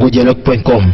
congodialogue.com.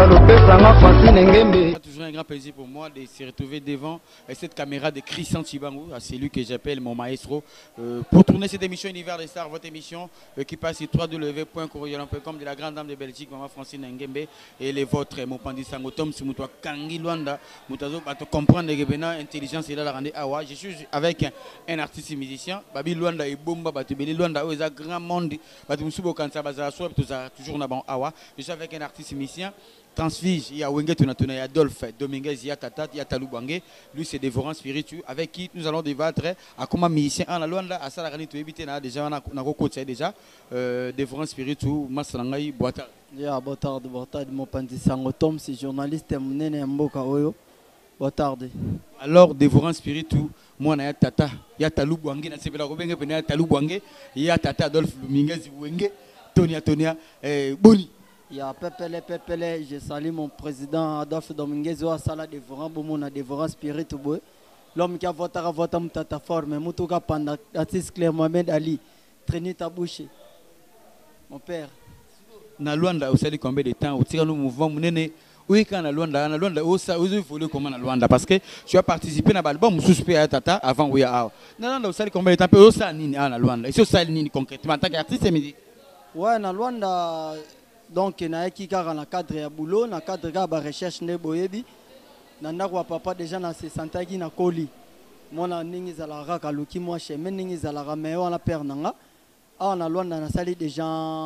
C'est toujours un grand plaisir pour moi de se retrouver devant cette caméra de Christian Tshibangou, c'est lui que j'appelle mon maestro, pour tourner cette émission Univers des Stars, votre émission qui passe sur www.congodialogue.com de la grande dame de Belgique, Maman Francine Ngembe, et les vôtres, mon pandi sangotom, si vous Kangi Luanda, vous comprendre que l'intelligence est là, la rendre awa. Je suis avec un artiste musicien, Babi Luanda et Bomba, Batubeli Luanda, où il y a un grand monde, Batumusubo Kansa Baza, toujours na bon awa. Je suis avec un artiste musicien. Transfige, il y a Wenge Tunatuna, il y a Adolphe Dominguez, il y a Tata, il y a Talou Bangé. Lui, c'est dévorant spirituel avec qui nous allons débattre à comment musicien en la Luanda, à Salarani, tu évites déjà, on a côté déjà, dévorant spirituel, Massangai, Boata. Ya, Botard, mon pandi sangotom, c'est journaliste, Mnene Mboka Oyo, Botard. Alors, dévorant spirituel, moi, il y a Tata, il y a Talou Bangé, il y a Talou Bangé, il y a Tata Adolphe Dominguez, Wenge, Tonia, Boni. Il y a Pepele, je salue mon président Adolphe Dominguez, ou à Sala dévorant, Boumona dévorant spirituel. L'homme qui a voté Mutata forme, Mutuka Panda, Atis Claire Mohamed Ali, Trinita Boucher. Mon père. Na Luanda, vous savez combien de temps, au tir nous mouvement, oui, quand na Luanda, il faut le comment na Luanda, parce que tu as participé à l'album Suspect à Tata avant Ouya. Na Luanda, vous savez combien de temps, au sa nini na Luanda, et c'est ça nini concrètement, en tant qu'artiste, c'est midi. Ouais, na Luanda. Donc, il y a qui dans le cadre de boulot, dans le cadre de la recherche de Boyebi. Dans le papa déjà dans ce centre qui na Koli. Moi, na ningi zalara kaluki moi chez mais ningi zalara mais on a pernanga. Ah, on a loin dans la salle déjà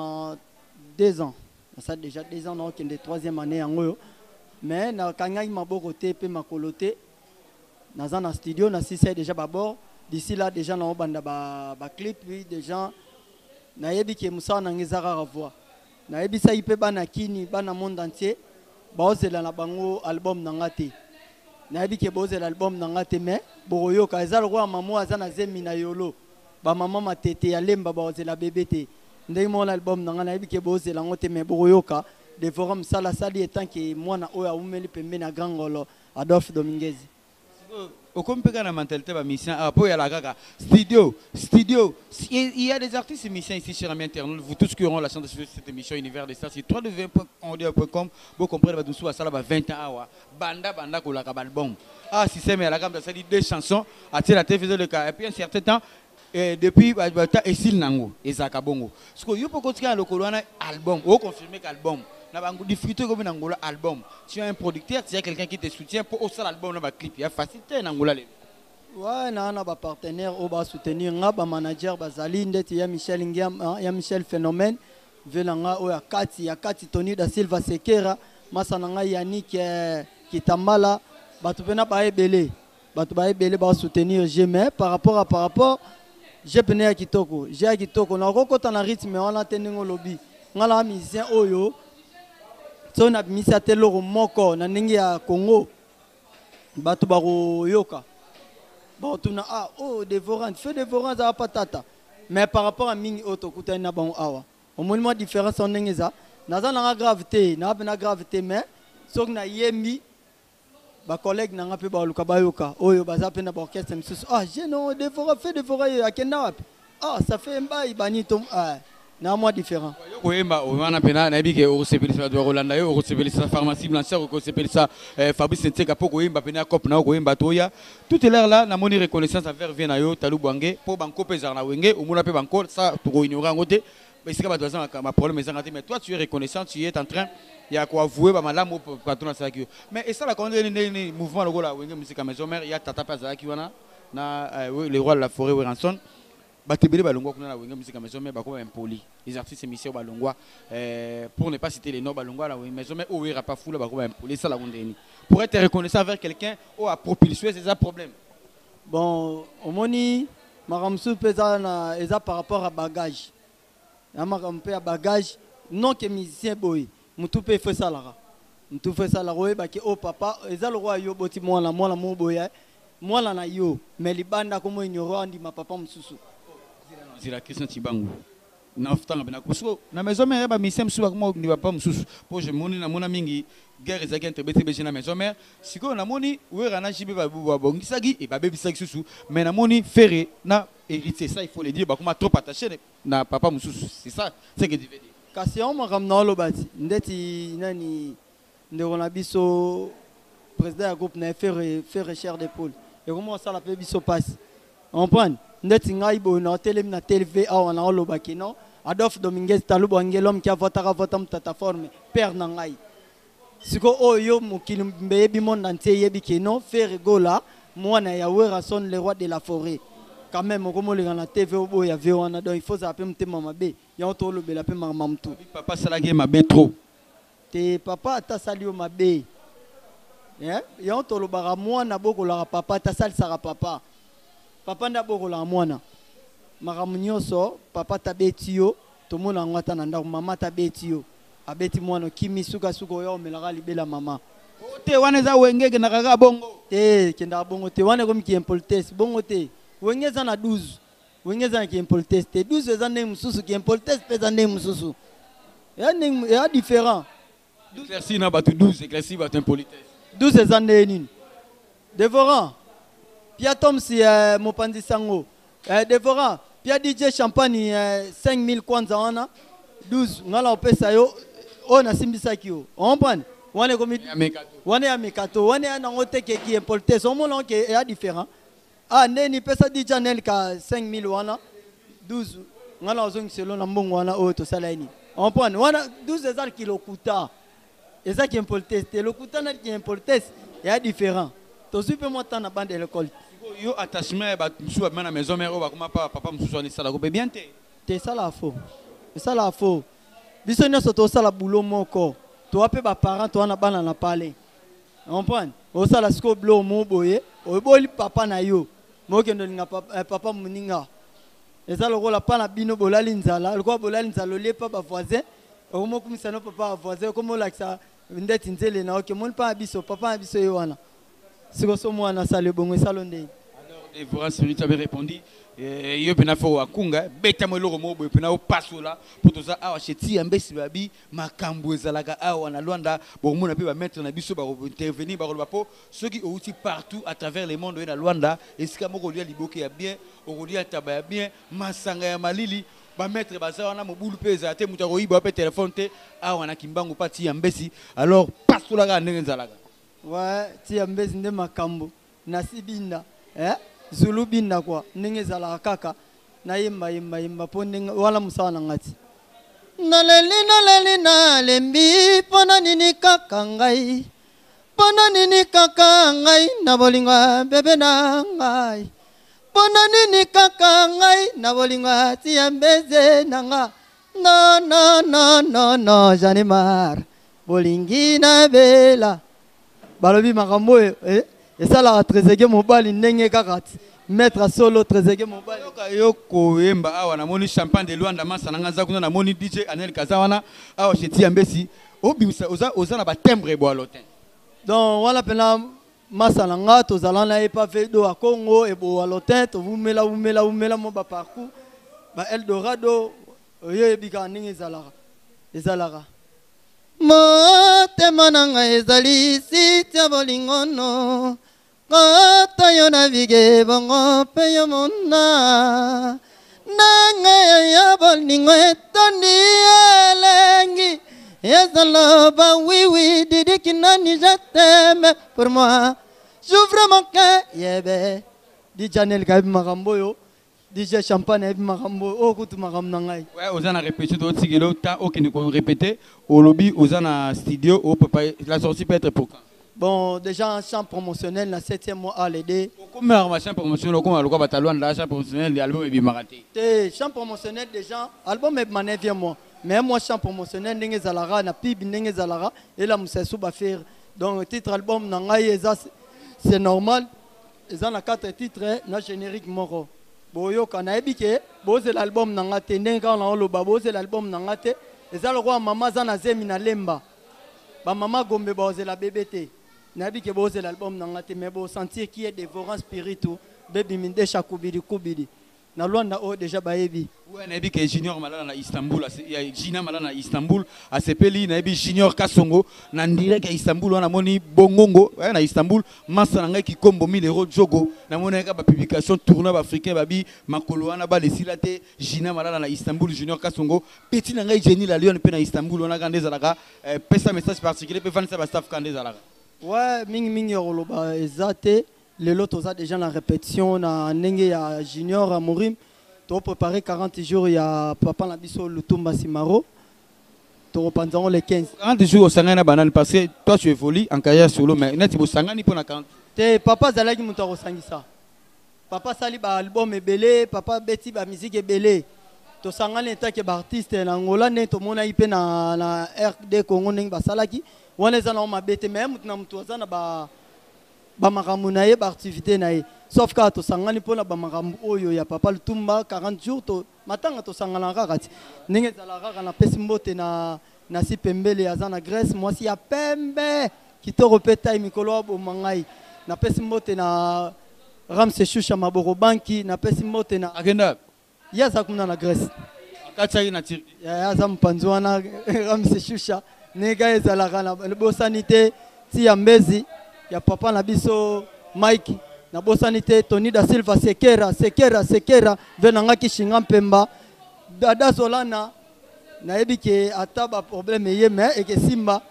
2 ans. La salle déjà 2 ans donc de 3e année en eux. Mais na kanga ma boroté pe ma coloté. Dans un studio na si c'est déjà d'abord d'ici là déjà na banda ba clip puis déjà na yebi ki musa na ngizara revoir. Na ebisa ipe bana kini bana monde entier baozela na bango album na ngate na ebi ke bozela album na ngate mais boroyo ka ezalo kwa maman azana zemi na yolo ba maman matete ya lemba baozela bébé ndenge mon album na ngana ebi ke bozela ngote mais boroyo ka de forum sala sali etant que moi na oya umeli pembe na grangolo Adolphe Dominguez. Au compétent la mentalité de mission après la gaga studio il y a des artistes musiciens ici sur la internet vous tous qui auront la chance de suivre cette émission Univers des Stars c'est www.congodialogue.com vous comprenez ba à ça 20 ans banda ko la album si c'est mais la gamme ça dit 2 chansons à la télévision le cas et puis un certain temps depuis Esil Nango Ezaka Bongo parce que yo peut continuer le colona album ou confirmer qu'album na bango difficulté comme Angola album tu as un producteur tu as quelqu'un qui te soutient pour aussi l'album na clip il y a facilité Angola ouais na ba partenaire au ba soutenir nga ba manager bazali ndeti ya Michel Ngiam ya Michel Phénomène velanga o ya Kati Tony da Silva Sekera masana nga Yannick Kitambala batu pena ba ebele ba soutenir jamais par rapport j'ai pena ya kitoko na kokota na rythme wana teningo lobby ngala musicien oyo so na misa teloro moko na ndenge ya Congo batu baro yoka batuna dévorant fait dévorant za patata mais par rapport à mingi auto kutana na bon awa au moins différence on ndenge za naza na gravité na gravité mais sok na yembi ba collègue na ngape ba luka bayoka oyo baza pe na orchestre misusu j'ai non dévorant fait dévorant akenda wapi ça fait mbai banito na moi différent oyemba on a pena na bike o sepelisa do Rolanda yo o sepelisa pharmacie blanchère o sepelisa Fabrice Nteka poko oyemba pena cop na ko oyemba toya tout est l'air là na moni reconnaissance envers vient na yo Talou Bangé pour banko pezar na wenge o mona pe banko ça to ignorer ngote mais c'est pas ma problème mais toi tu es reconnaissant tu es en train il y a quoi avouer ba malamu patron ça qui mais et ça la quand le mouvement le la wenge musique maison mère il y a Tata Paza qui wana na le roi de la forêt Ranson batebele balongwa kuna na wenge musique maison mais bako impoli les artistes émissions balongwa pour ne pas citer les noms balongwa la wenge maison mais o ira pas fou la bako impoli ça la wondeni pour être reconnaissant avec quelqu'un ou à propulser c'est ça problème bon au moni maramsu pesa na eza par rapport à bagage na marampe à bagage non que musicien boy mutu pe fait ça la roé ba ke papa eza le roi yo boti mwana mo boya mwana na yo mais libanda comme ignoro andi ma papa mususu c'est la question Tshibangou na ftanga bena kusko na maison mère ba misem su akmo ni papa mususu pour je moni na mona mingi guerre ezaki entre bete na maison mère siko na moni wera na jibe ba bongisaki et ba bebisaki susu mais na moni ferré na héritier ça il faut le dire ba kuma trop attaché na papa mususu c'est ça c'est que tu veux dire kasi on makambo na olobati ndeti nani ndeko na biso président ya groupe na faire cher de poule et comment ça la peut biso passe on prend ndeti ngai bo na telemi na TV awa na olobaki non Adolphe Dominguez talubo angelom qui a voté mtata forme père na ngai siko oyo mokili mbeyebi monde entier yebi ke non faire gola mwana ya wera son le roi de la forêt quand même comme les na TV obo ya vewana donc il faut ça peut mtema mabe ya on le bela pe mamamtu papa salage mabe trop te papa ta salio mabe ya on to le bara mwana boko la papa ta sal sara papa papa nda boko la mwana maramunyoso papa ta betio to mona ngata na ndako mama ta betio abeti mwana kimi suka yo melaka libela mama te wana za wengeke na kaka bongo te kenda bongo te wana comme qui impoltesse bongo te wengeza na 12 wengeza na qui impoltesse te 12 za ndenge mususu qui impoltesse pesa ndenge mususu ya différent éclairci na batu 12 éclairci batu impolitesse 12 za ndenge nini dévorant pia tom si mopandi sango dévorant pia DJ champagne 5000 kwanza wana 12 ngala opesa yo on a simbisaki yo on prend wana comme wana ya mikato wana ya nango teke qui impoltesse on montre que est différent ah neni pesa DJ nel ka 5000 wana 12 ngala ozongi selon na mbongo wana o to sala ni on prend wana 12 ezal kilo kuta eza qui impoltesse te le kuta na qui impoltesse est différent to supe mo tana bande de l'école yo attachement ba musu ba na maison mère ba kuma papa musu so ni sala ko be bien te sala faux ça la faux biso nyonso to sala boulot moko to ape ba parents to na bana na parler on prend o sala siko blo mo boye o boli papa na yo mo kendo linga papa muninga eza lokola pa na bino bolali nzala lokola bolali nzala le pa ba voisin o mo kumisa no papa voisin comme lakisa ndeti nzele na oke mon pa biso papa biso yo wana siko so mwana sale bongo salo ndeni. Et vous rassurez, tu avais répondu. Yo pena fo wakunga beta mo loko mo pena o pasola pour tout ça awa cheti ambesi babi makambo ezalaka awa na Luanda bon mona pe ba mettre na biso ba intervenir ba ko po ceux qui aussi partout à travers le monde na Luanda esika moko lia liboke ya bien o lia taba ya bien masanga ya malili ba mettre baza wana mobulu pe ezate muta ko iba pe téléphone te awa na kimbangu pati ambesi alors pasola ka ndenge ezalaka ouais ti ambesi nde makambo na sibinda Zulu binda kwa ndenge zala kaka na yimba po ndenge wala musawana ngati naleli nalembi pona nini kaka ngai na bolinga bebe na ngai pona nini kaka ngai na bolinga ti ambeze nanga no janimar bolingi na bela balobi makambo esala trezege mobali ndenge kakati mettre solo trezege mobali yo koyemba awa na moni champagne de Luanda masa nanga za kuna na moni DJ Anel Kazawana awa cheti ambesi obimisa oza na ba timbre bo alotin donc wala pena masa nanga to zalana e pa vedo a Congo e bo alotin to vumela mo ba parcours ba Eldorado yo ebika ndenge ezalaka motema nanga ezali sitia bolingono kota yo navige bongo pe yo mona nanga ya bolingo etondi elengi ezaloba oui didi nani je t'aime pour moi j'ouvre mon cœur yebe di Janel kabi makambo yo DJ champagne et makambo o kutu makam nangai ouais ozana répéter to tigelo ta okini ko répéter au lobby ozana studio au papa la sortie peut être pour quand bon déjà un chant promotionnel na 7e mois à l'aider comme un chant promotionnel comme aloko batalwan la chant promotionnel l'album est bien maraté chant promotionnel déjà album est 9e mois mais moi chant promotionnel ndenge zalara na pib ndenge zalara et la musesu ba faire donc titre album nangai c'est normal ils ont 4 titres na générique moko boyo kana ebike boze l'album nanga te ndenge kana oloba boze l'album nanga te eza lokwa mama za na zemi na lemba ba mama gombe boze la bébé te na ebike boze l'album nanga te mais bo sentir qui est dévorant spiritu baby minde chakubidi kubidi na Luanda o déjà bayebi. Ouais, nabi que junior malala na Istanbul, il y a Gina malala na Istanbul, a sepeli nabi junior Kasongo na direct à Istanbul on a moni bongongo na Istanbul, massa nanga ki kombo 1000 € jogo, na moni ka ba publication tournoi africain babi makolo ana ba lesilate Gina malala na Istanbul junior Kasongo, petit nanga Jenny la Lyon pe na Istanbul on a gandé zalaka, pesa message particulier pe fan sa ba staff kandé zalaka. Ouais, mingi yoloba ezate, les lots ont déjà la répétition na ndenge ya junior à Morim. Tu as préparé 40 jours, il y a Papa Nabiso Lutumba Simaro. Tu reprends les 15. 40 jours au Sangana Banane parce que toi tu évolues en carrière solo, mais tu es au Sangani pour la 40. Papa Zalagi Moutaro Sangisa. Papa Sali ba album est belé, Papa Betty ba musique est belé. Tu Sangani est un artiste en Angola, tu mona ipe na RD Congo neng ba salaki. On est en ma bête même, tu n'as pas ba ba maramunaye ba activité nae. Sauf que tu sangani pour la bamaram oyo ya Papa Lutumba 40 jours to matanga to sangana rakati ninge za la raka na pesimbote na si pembele ya zana Grèce moi si ya pembe qui te repeta mikolo bo mangai na pesimbote na Ramse Shusha maboro banki na pesimbote na agenda ya za kuna na Grèce akatsa na tir ya za mpanzwana Ramse Shusha nega za la rana bo sanité ti ya mbezi ya Papa na biso Mike na bosanité Tony da Silva sekera venanga kishinga mpemba dada Solana na ebike ataba problème yeme et que Simba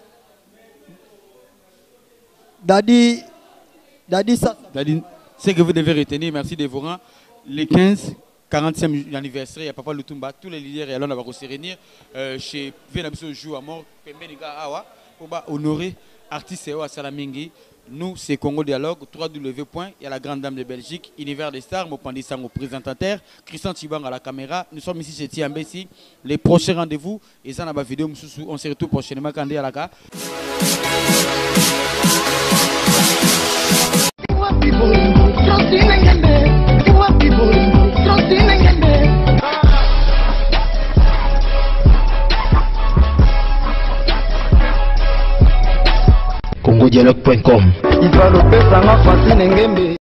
dadi ça dadi c'est que vous devez retenir merci Dévorant les 15 40e anniversaire, il y a Papa Lutumba, tous les leaders et alors on va se réunir chez Venabiso jour à mort Awa pour honorer artiste à Salamingi. Nous, c'est Congo Dialogue, 3W. Il y a la grande dame de Belgique, Univers des Stars, Mopandi Sango, présentateur, Christian Tibang à la caméra. Nous sommes ici chez Tiambesi. Les prochains rendez-vous, et ça, dans la vidéo, on se retrouve prochainement quand on est à la gare. CongoDialogue.com.